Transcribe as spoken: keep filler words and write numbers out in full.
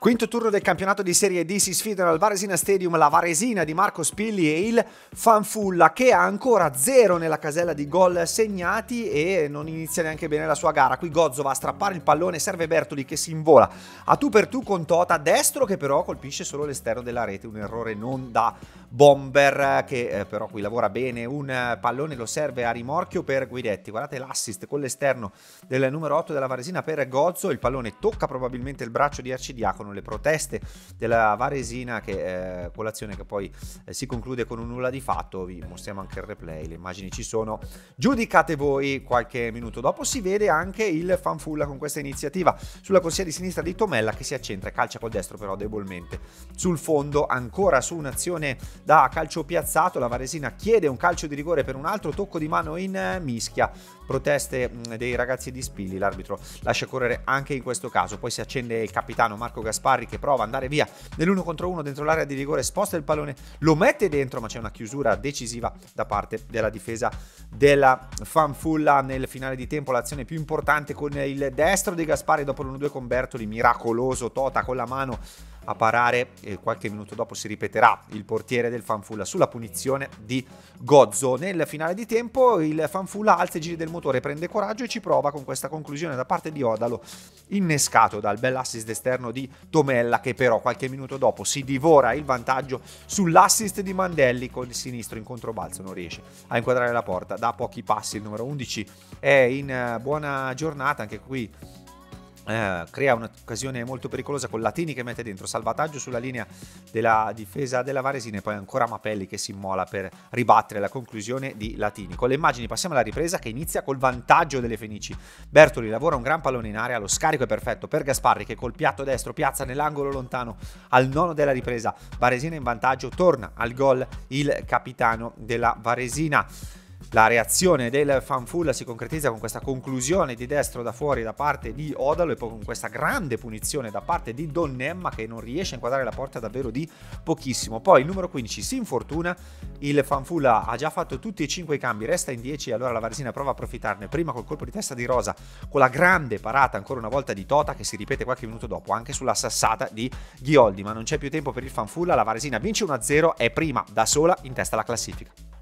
Quinto turno del campionato di Serie D, si sfidano al Varesina Stadium la Varesina di Marco Spilli e il Fanfulla, che ha ancora zero nella casella di gol segnati e non inizia neanche bene la sua gara. Qui Gozzo va a strappare il pallone, serve Bertoli che si invola a tu per tu con Tota, destro che però colpisce solo l'esterno della rete, un errore non da bomber che eh, però qui lavora bene. Un pallone lo serve a rimorchio per Guidetti, guardate l'assist con l'esterno del numero otto della Varesina per Gozzo, il pallone tocca probabilmente il braccio di Arcidiacono, le proteste della Varesina che eh, colazione che poi eh, si conclude con un nulla di fatto. Vi mostriamo anche il replay, le immagini ci sono, giudicate voi. Qualche minuto dopo si vede anche il Fanfulla con questa iniziativa sulla corsia di sinistra di Tomella che si accentra e calcia col destro però debolmente sul fondo, ancora su un'azione da calcio piazzato. La Varesina chiede un calcio di rigore per un altro tocco di mano in mischia, proteste dei ragazzi di Spilli, l'arbitro lascia correre anche in questo caso. Poi si accende il capitano Marco Gasparri che prova ad andare via nell'uno contro uno dentro l'area di rigore, sposta il pallone, lo mette dentro ma c'è una chiusura decisiva da parte della difesa della Fanfulla. Nel finale di tempo l'azione più importante con il destro di Gasparri dopo l'uno due con Bertoli, miracoloso Tota con la mano a parare e qualche minuto dopo si ripeterà il portiere del Fanfulla sulla punizione di Gozzo. Nel finale di tempo il Fanfulla alza i giri del motore, prende coraggio e ci prova con questa conclusione da parte di Odalo, innescato dal bell'assist esterno di Tomella che però qualche minuto dopo si divora il vantaggio sull'assist di Mandelli con il sinistro in controbalzo, non riesce a inquadrare la porta da pochi passi. Il numero undici è in buona giornata, anche qui Eh, crea un'occasione molto pericolosa con Latini che mette dentro, salvataggio sulla linea della difesa della Varesina e poi ancora Mapelli che si immola per ribattere la conclusione di Latini. Con le immagini passiamo alla ripresa che inizia col vantaggio delle Fenici. Bertoli lavora un gran pallone in area, lo scarico è perfetto per Gasparri che col piatto destro piazza nell'angolo lontano al nono della ripresa. Varesina in vantaggio, torna al gol il capitano della Varesina. La reazione del Fanfulla si concretizza con questa conclusione di destro da fuori da parte di Odalo e poi con questa grande punizione da parte di Donnemma che non riesce a inquadrare la porta davvero di pochissimo. Poi il numero quindici si infortuna, il Fanfulla ha già fatto tutti e cinque i cambi, resta in dieci, allora la Varesina prova a approfittarne, prima col colpo di testa di Rosa, con la grande parata ancora una volta di Tota che si ripete qualche minuto dopo anche sulla sassata di Ghioldi, ma non c'è più tempo per il Fanfulla, la Varesina vince uno a zero, è prima da sola in testa alla classifica.